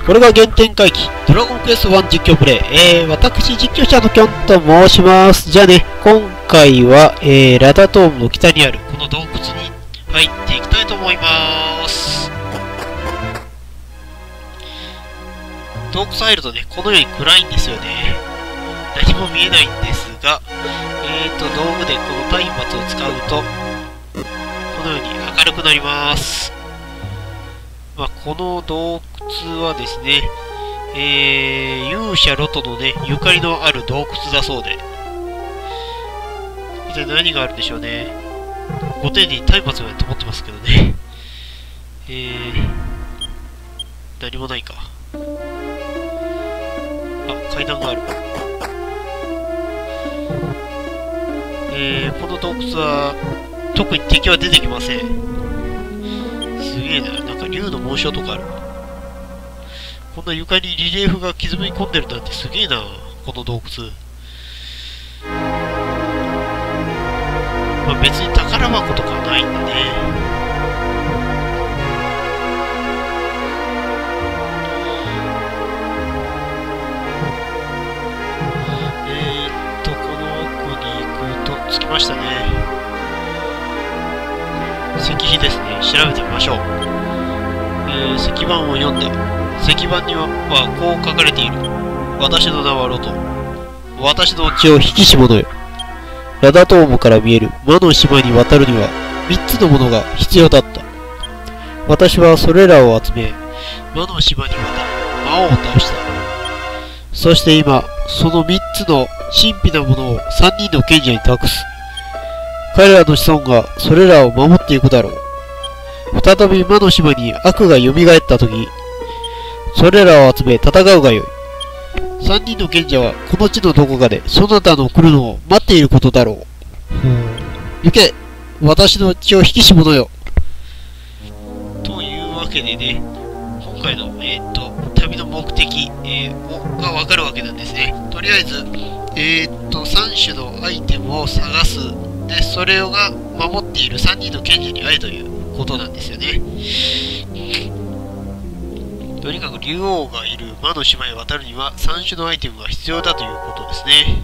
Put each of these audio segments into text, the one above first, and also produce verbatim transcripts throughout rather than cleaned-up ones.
これが原点回帰、ドラゴンクエストワン実況プレイ。えー、私実況者のキョンと申します。じゃあね、今回は、えー、ラダトームの北にあるこの洞窟に入っていきたいと思います。洞窟入るとね、このように暗いんですよね。何も見えないんですが、えーと、道具でこの松明を使うと、このように明るくなります。まあ、この洞窟はですね、えー、勇者ロトのね、ゆかりのある洞窟だそうで、一体何があるんでしょうね。ごてんに松明が灯ってますけどね。えー、何もないか。あ、階段がある。えー、この洞窟は、特に敵は出てきません。すげえな。なんか竜の紋章とかある。こんな床にリレーフが刻み込んでるなんてすげえな、この洞窟。まあ別に宝箱とかないんでね。えーっと、この奥に行くと着きましたね。石碑ですね。調べてみましょう。えー、石板を読んだ。石板には、はこう書かれている。私の名はロト。私の血を引きし者よ。ラダトームから見える魔の島に渡るにはみっつのものが必要だった。私はそれらを集め、魔の島に渡り、魔王を倒した。そして今、そのみっつの神秘なものをさんにんの賢者に託す。彼らの子孫がそれらを守っていくだろう。再び魔の島に悪が蘇ったとき、それらを集め戦うがよい。三人の賢者はこの地のどこかでそなたの来るのを待っていることだろう。行け、私の血を引きし者よ。というわけでね、今回の、えー、っと旅の目的、えー、がわかるわけなんですね。とりあえず、えー、っとさん種のアイテムを探す。で、それが守っているさんにんの賢者に会えということなんですよね。とにかく竜王がいる魔の島へ渡るにはさん種のアイテムが必要だということですね。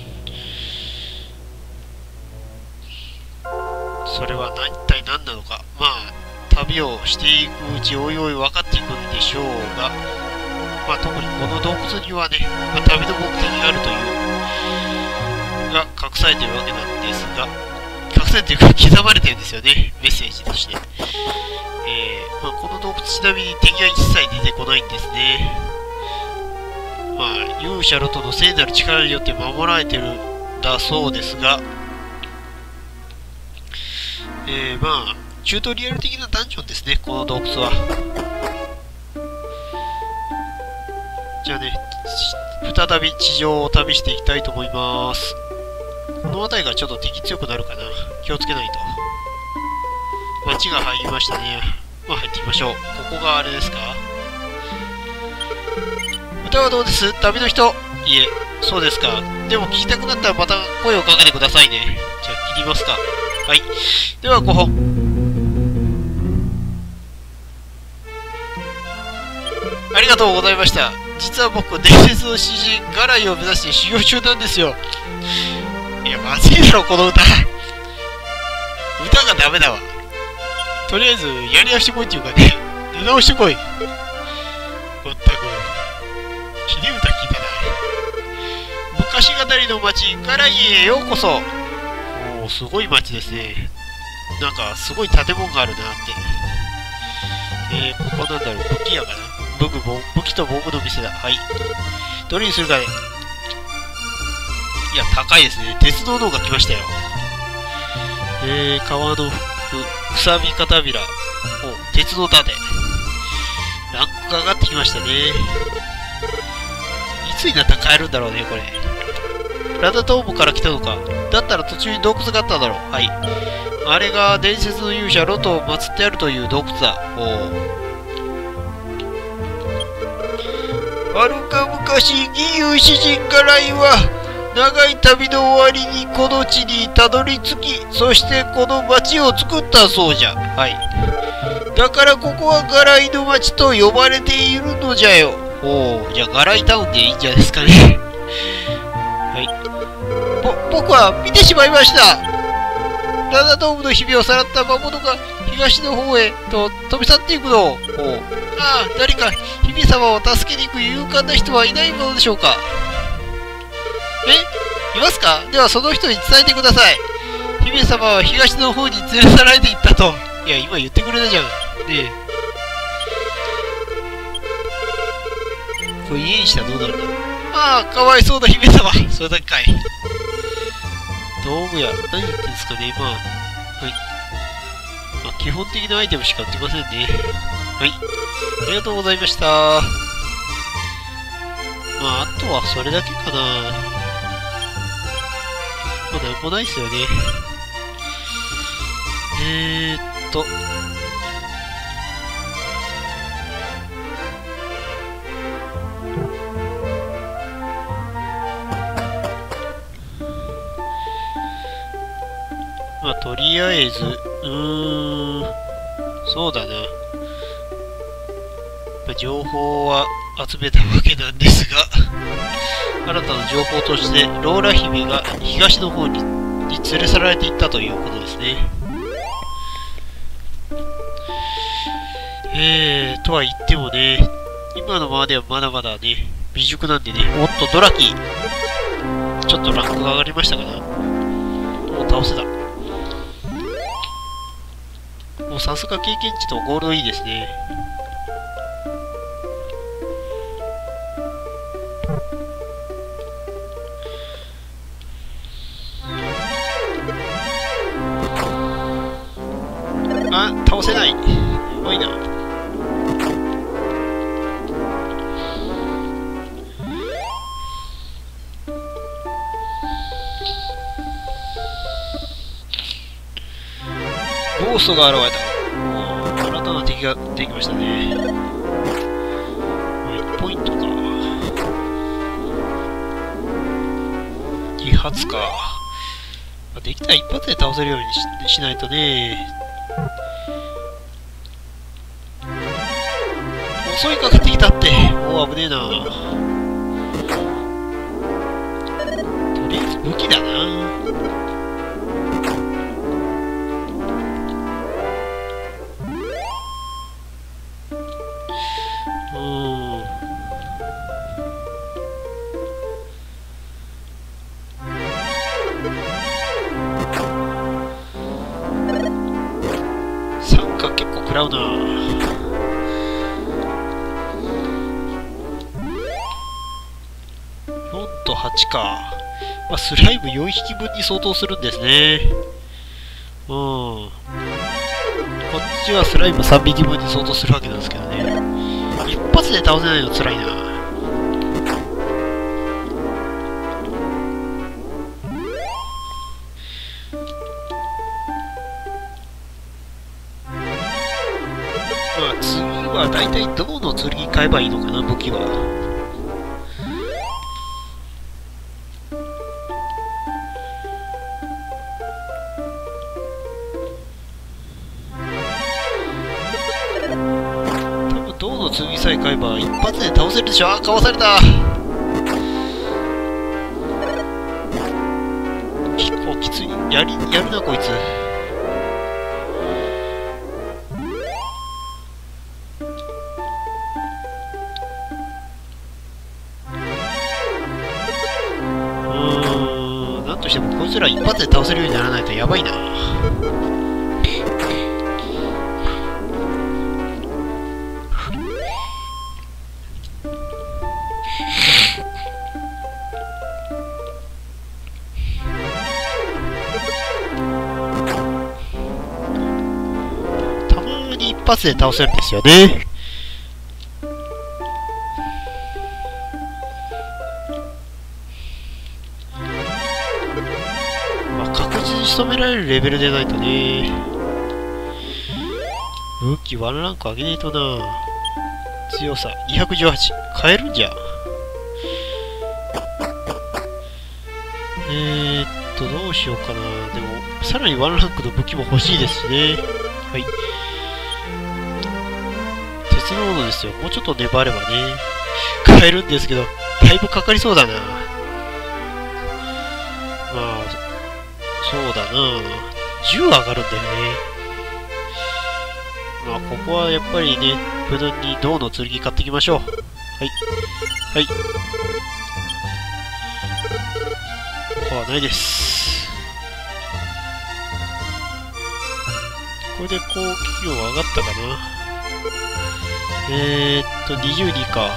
それは一体何なのか。まあ旅をしていくうちおいおい分かっていくんでしょうが、まあ特にこの洞窟にはね、まあ、旅の目的があるというが隠されているわけなんですが、隠されているか刻まれてるんですよね、メッセージとして。えーまあ、この洞窟ちなみに敵は一切出てこないんですね。まあ勇者ロトの聖なる力によって守られてるんだそうですが、えー、まあチュートリアル的なダンジョンですね、この洞窟は。じゃあね、再び地上を旅していきたいと思います。この辺りがちょっと敵強くなるかな。気をつけないと。街が入りましたね。まあ入ってみましょう。ここがあれですか？歌はどうです？旅の人？いえ、そうですか。でも聞きたくなったらまた声をかけてくださいね。じゃあ切りますか。はい。ではご本。ありがとうございました。実は僕、伝説の詩人ガライを目指して修行中なんですよ。いや、まずいだろ、この歌。歌がダメだわ。とりあえず、やり直してこいっていうかね、出直してこい。まったく、ひで歌聞いたな。昔語りの町、ガライへようこそ。おお、すごい町ですね。なんか、すごい建物があるなって。えー、ここなんだろう、武器屋かな。武具も、武器と防具の店だ。はい。どれにするかね。いや、高いですね。鉄道の方が来ましたよ。えー、川のくさび片びら。お、鉄の盾。ランクが上がってきましたね。いつになったら買えるんだろうね、これ。ラダトームから来たのか。だったら途中に洞窟があっただろう。はい。あれが伝説の勇者ロトを祀ってあるという洞窟だ。おお。はるか昔、義勇詩人ガライは長い旅の終わりにこの地にたどり着き、そしてこの町を作ったそうじゃ。はい。 だからここはガライの町と呼ばれているのじゃよ。おお、じゃあガライタウンでいいんじゃないですかね。はい。ぼ、僕は見てしまいました。ラダドームの日々をさらった魔物が東の方へと飛び去っていくの。おう。ああ、誰か日々様を助けに行く勇敢な人はいないものでしょうか。え、いますか？ではその人に伝えてください。日々様は東の方に連れ去られていったと。いや、今言ってくれたじゃん。ねえ。これ家にしたらどうなるんだろう。ああ、かわいそうな姫様。それだけかい。道具や、何言ってんですかね、まあ。はい。まあ、基本的なアイテムしか売ってませんね。はい。ありがとうございました。まあ、あとはそれだけかな。まあ、なんもないっすよね。えーっと。まあ、とりあえず、うーん、そうだな。まあ、情報は集めたわけなんですが、新たな情報として、ローラ姫が東の方にに連れ去られていったということですね。えー、とは言ってもね、今のままではまだまだね、未熟なんでね、おっと、ドラキ、ちょっとランクが上がりましたかな。もう倒せた。もうさすが経験値とゴールドいいですね。あ、倒せない。やばいな。ゴーストが現れた。新たな敵ができましたね。いちポイントか。揮発か。できたら一発で倒せるように し, しないとね。襲いかかってきたって。おお、危ねえな。とりあえず武器だな。食らうな。よんとはちか。まあ、スライムよん匹分に相当するんですね。うん。こっちはスライムさん匹分に相当するわけなんですけどね。一発で倒せないのつらいな。まあ、次はだいたいどの剣買えばいいのかな、武器は。多分銅の剣さえ買えば一発で倒せるでしょ。あ、かわされた。結構きつい。やり、やるなこいつ。としてもこいつら一発で倒せるようにならないとやばいな。たまに一発で倒せるんですよね。仕留められるレベルでないとね。武器ワンランク上げねえとな。強さにひゃくじゅうはち。変えるんじゃ。えーっとどうしようかな。でもさらにワンランクの武器も欲しいですしね。はい。 そうなんですよ。もうちょっと粘ればね、買えるんですけど、だいぶかかりそうだな。まあ、そうだな。じゅう上がるんだよね。まあ、ここはやっぱりね、無難に銅の剣買っていきましょう。はい。はい。ここはないです。これで攻撃力上がったかな。えーっと、にじゅうにか。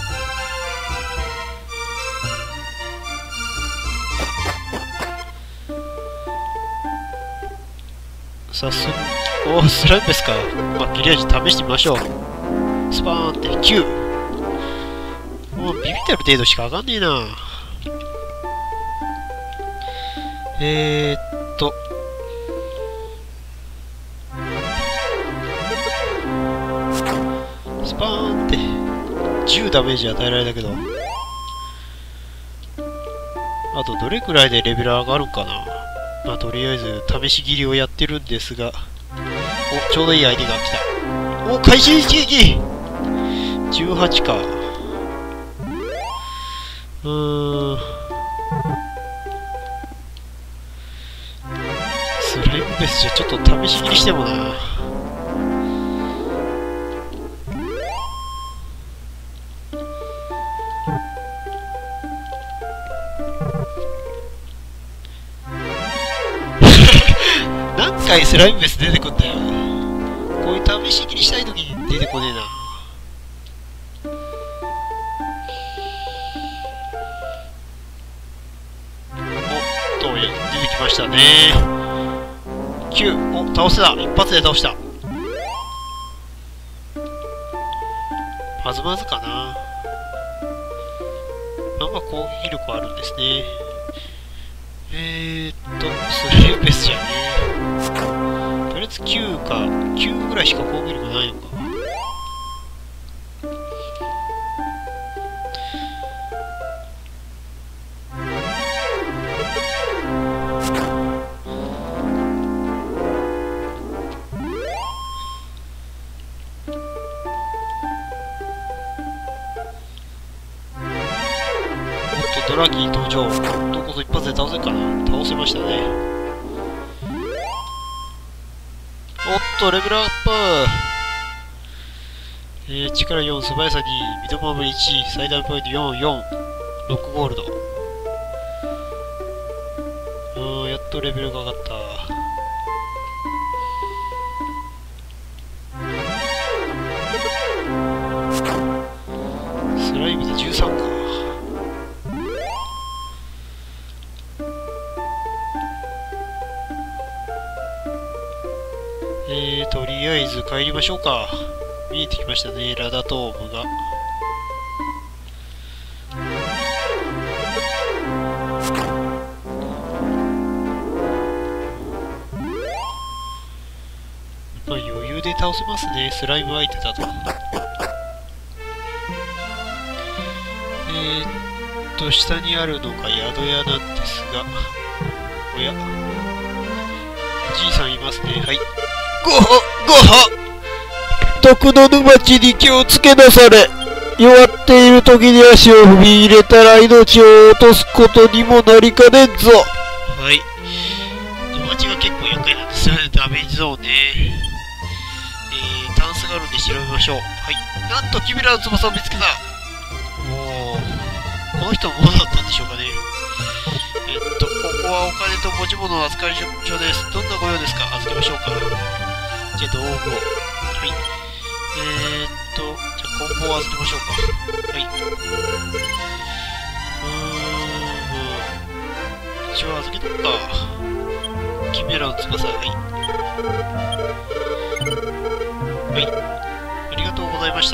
早速、おー、スライムですか。まあ、切れ味試してみましょう。スパーンってきゅう。もうビビってる程度しか上がんねえな。えーっと。スパーンってじゅうダメージ与えられたけど。あとどれくらいでレベル上がるんかな。まあとりあえず試し切りをやってるんですが。お、ちょうどいい相手が来た。お、開始一撃じゅうはちか。うーん。スライムベースじゃちょっと試し切りしてもな。何回スライムベース出てくんだよ。こういう試し切りしたいときに出てこねえな。おっと、出てきましたね。きゅう、お、倒せた。一発で倒した。まずまずかな。まあまあ攻撃力あるんですね。えーっと、スライムベースじゃねえ。とりあえずきゅうか、きゅうぐらいしか攻撃力ないのか。ドラギー登場。どこぞ一発で倒せるかな。倒せましたね。おっと、レベルアップ。えー、力よん、素早さに、ミドマブいち、最大ポイントよん、よん、ろくゴールド。うーん、やっとレベルが上がった。スライムでじゅうさんか。えー、とりあえず帰りましょうか。見えてきましたね、ラダトームが。まあ余裕で倒せますね、スライム相手だと。えーっと、下にあるのが宿屋なんですが、おや、おじいさんいますね、はい。ごはごは毒の沼地に気をつけなされ。弱っている時に足を踏み入れたら命を落とすことにもなりかねんぞ。はい。沼地が結構厄介なんですよね、ダメージゾーンね。えー、タンスがあるんで調べましょう。はい。なんと君らの翼を見つけた。おー。この人もどうだったんでしょうかね。えっと、ここはお金と持ち物の扱い所です。どんなご用ですか？預けましょうか。じゃあ道具を。はい。えー、っと、じゃあコンボを預けましょうか。はい。うーん。一応預けとくか。キメラの翼。はい。はい。ありがとうございました。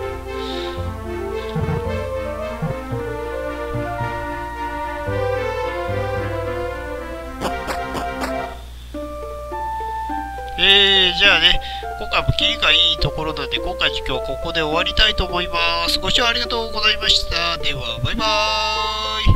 えー、じゃあね、今回もキリがいいところなんで、今回実況はここで終わりたいと思います。ご視聴ありがとうございました。では、バイバーイ。